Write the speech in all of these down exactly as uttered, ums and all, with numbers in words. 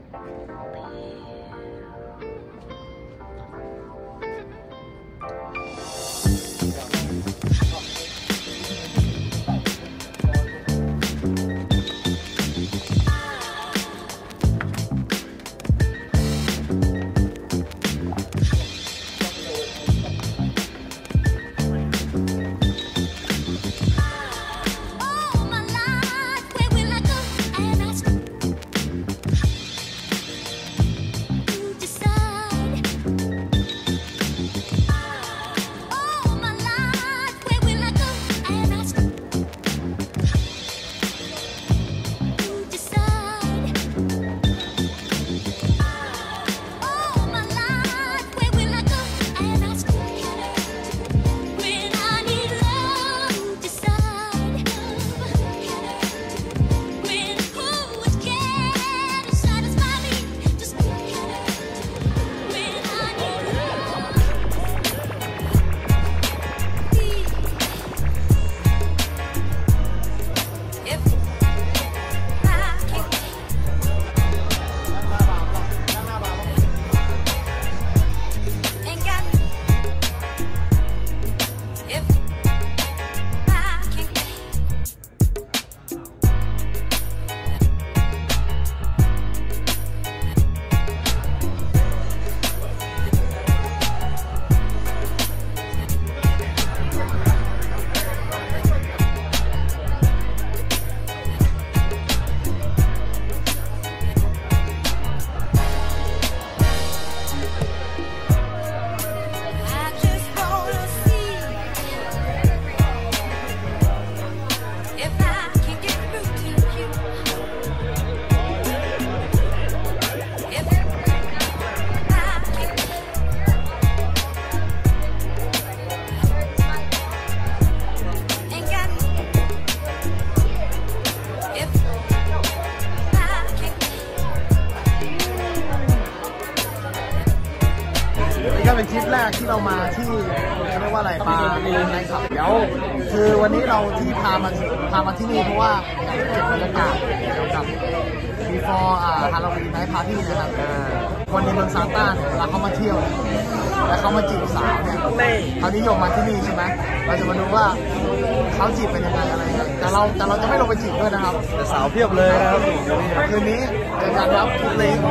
เป็นทริปแรกที่เรามาที่เรียกว่าอะไรปานะครับเดี๋ยวคือวันนี้เราที่พามาพามาที่นี่เพราะว่าอยากจะเก็บบรรยากาศเกี่ยวกับ before อ่าฮาโลวีนไนท์พาร์ตี้นะครับคนในเมืองซานต้าเนี่ยเวลาเขามาเที่ยวแล้วเขามาจีบสาวเนี่ยเขานิยมมาที่นี่ใช่ไหมเราจะมาดูว่าเขาจีบเป็นยังไงอะไรเงี้ยแต่เราแต่เราจะไม่ลงไปจีบด้วยนะครับแต่สาวเพียบเลยนะครับคืนนี้เจอกันครับทุกเลง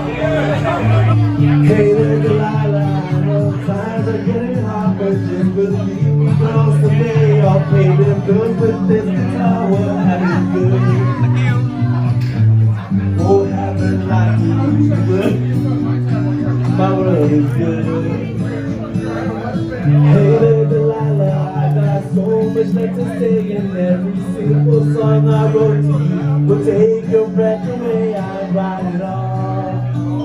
Times are getting hot, but just believe me, close to me. I'll pay them good with this guitar. We're having good. Oh, having like you good. My world is good. Hey, little Delilah, I got so much left to say in every single song I wrote to you. Will take your breath away, I write it all.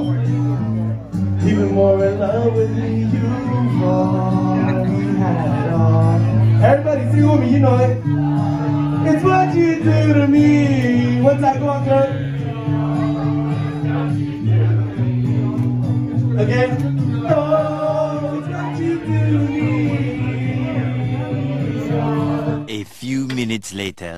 Even more in love with me, you already had it all. Everybody sing with me, you know it. It's what you do to me. One time, go on, girl. Again. Oh, it's what you do to me. A few minutes later.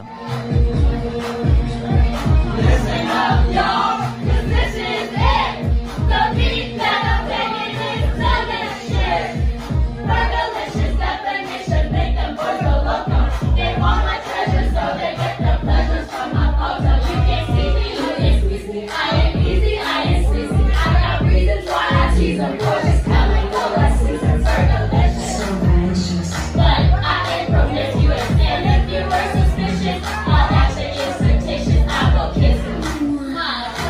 Listen up, y'all, 'cause this is it. The beat that I'm making is delicious. Burgerlicious definition, make them boys go loco. They want my treasure, so they get the pleasures from my photo. You can't see me, you can't squeeze me. I ain't easy, I ain't sleazy. I got reasons why I tease them. Gorgeous, coming, go, let's season. Burgerlicious. But I ain't promiscuous, and if you were suspicious, I'll actually is fictitious. I will kiss him.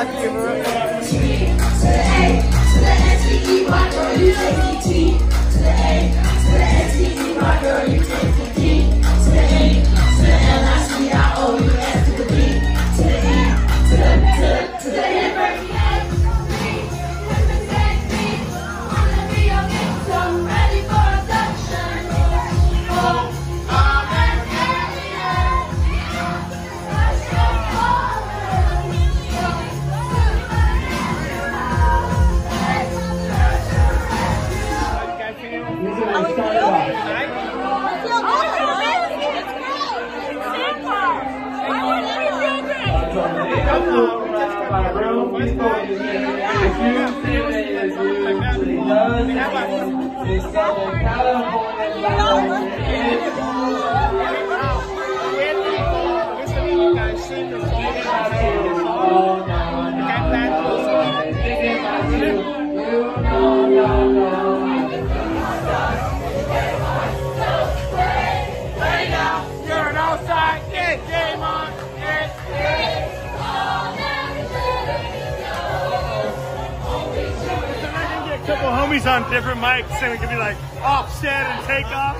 Couple homies on different mics, and we could be like offset and take off.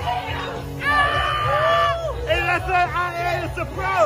Hey, that's a, hey, that's a pro.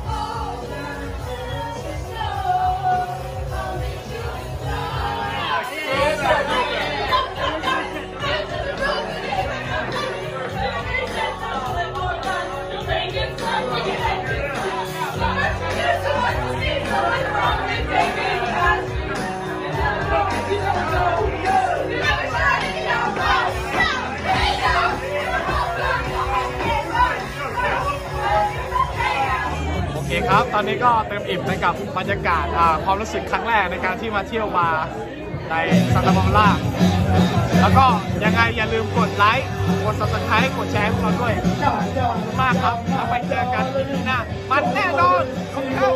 โอเคครับตอนนี้ก็เต็มอิ่มไปกับบรรยากาศความรู้สึกครั้งแรกในการที่มาเที่ยวบาร์ในซันตาบาร์บาร่าแล้วก็ยังไงอย่าลืมกดไลค์กด ซับสไครบ์ กดแชร์พวกเราด้วยขอบคุณมากครับแล้วไปเจอกันที่หน้ามันแน่นอนขอบคุณครับ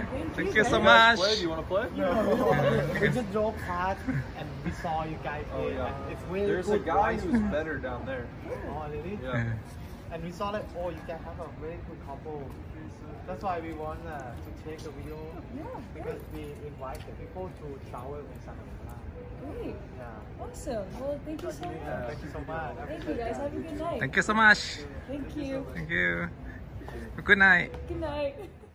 Thank you so much. Play? Do you want to play? We just drove past and we saw you guys Oh, play. yeah. and It's really There's a good guy voice. who's better down there. Oh, really? Yeah. And we saw that, oh, you can have a very good couple. That's why we want uh, to take a video because we invite the people to travel in Santa Clara. Great. Yeah. Awesome. Well, thank you so much. Yeah, thank you so much. Thank you guys. Have a good night. Thank you so much. Thank you. Thank you. Good night. Good night.